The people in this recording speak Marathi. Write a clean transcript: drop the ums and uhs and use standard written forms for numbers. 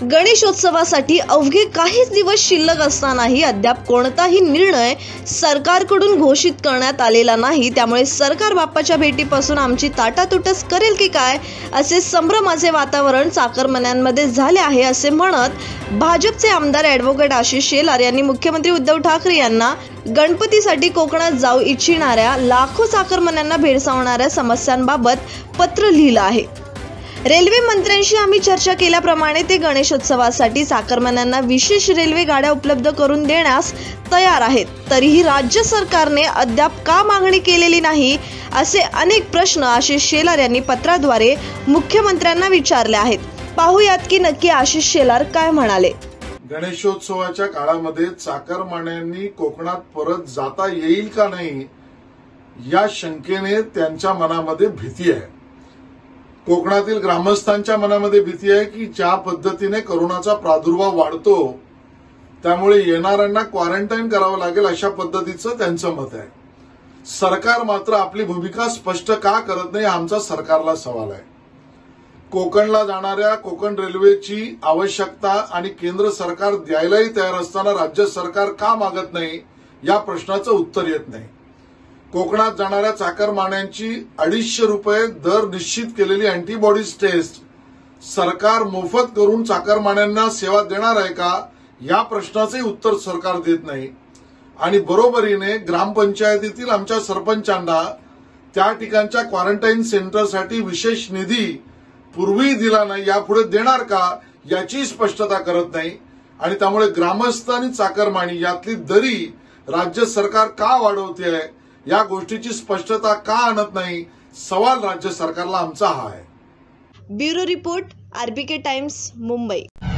गणेशोत्सवासाठी अवघे काहीच दिवस शिल्लक असतानाही अद्याप कोणताही निर्णय सरकारकडून घोषित करण्यात आलेला नाही। त्यामुळे सरकार बाप्पाच्या भेटीपासून आमची ताटातूटच करेल की काय असे संभ्रमाचे वातावरण चाकरमान्यांमध्ये झाले आहे, असे म्हणत भाजपचे आमदार ॲडव्होकेट आशिष शेलार यांनी मुख्यमंत्री उद्धव ठाकरे यांना गणपतीसाठी कोकणात जाऊ इच्छिणाऱ्या लाखो चाकरमान्यांना भेडसावणाऱ्या समस्यांबाबत पत्र लिहिलं आहे। रेल्वे मंत्र्यांशी आम्ही चर्चा केल्याप्रमाणे ते गणेशोत्सवासाठी चाकरमान्यांना विशेष रेल्वे गाड्या उपलब्ध करून देण्यास तयार आहेत। तरीही राज्य सरकारने अद्याप का मागणी केलेली नाही असे अनेक प्रश्न आशिष शेलार यांनी पत्राद्वारे मुख्यमंत्र्यांना विचारले आहेत। पाहूयात की नक्की आशिष शेलार काय म्हणाले। गणेशोत्सवाच्या काळामध्ये चाकरमान्यांनी कोकणात परत जाता येईल का नाही या शंकेने त्यांच्या मनामध्ये भीती आहे। कोकणातील ग्रामस्थांच्या मनामध्ये भीती आहे की ज्या पद्धतीने कोरोनाचा प्रादुर्भाव वाढतो त्यामुळे येणाऱ्यांना क्वारंटाईन करावं लागेल अशा पद्धतीचं त्यांचं मत आहे। सरकार मात्र आपली भूमिका स्पष्ट का करत नाही, आमचा सरकारला सवाल आहे। कोकणला जाणाऱ्या कोकण रेल्वेची आवश्यकता आणि केंद्र सरकार द्यायलाही तयार असताना राज्य सरकार का मागत नाही या प्रश्नाचं उत्तर येत नाही। कोकणात जाणाऱ्या चाकरमान्यांची 250 रुपये दर निश्चित केलेली अँटीबॉडीज टेस्ट सरकार मोफत करून चाकरमान्यांना सेवा देणार आहे का या प्रश्नाचंही उत्तर सरकार देत नाही। आणि बरोबरीने ग्रामपंचायतीतील आमच्या सरपंचांना त्या ठिकाणच्या क्वारंटाईन सेंटरसाठी विशेष निधी पूर्वी दिला नाही, यापुढे देणार का याची स्पष्टता करत नाही। आणि त्यामुळे ग्रामस्थ आणि चाकरमानी यातली दरी राज्य सरकार का वाढवते आहे या गोष्टीची स्पष्टता का आणत नाही, सवाल राज्य सरकारला आमचा हा आहे। Bureau report, RBK Times, Mumbai.